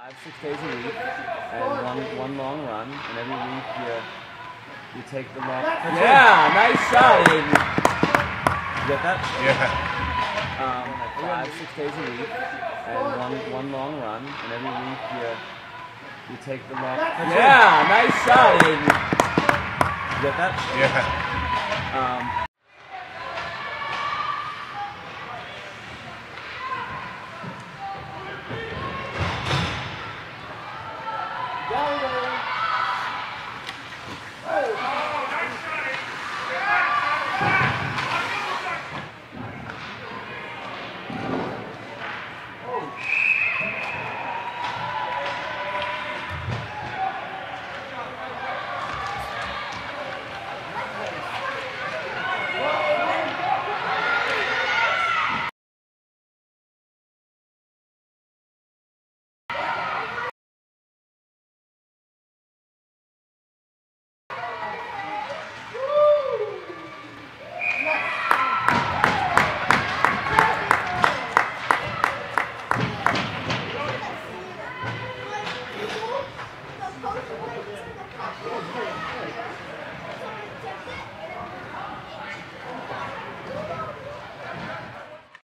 5-6 days a week, and one long run, and every week you take the long. Yeah, nice shot, Aiden. You get that? Yeah. 5-6 days a week, and one long run, and every week you take the long. Yeah, nice shot, Aiden. You get that? Yeah.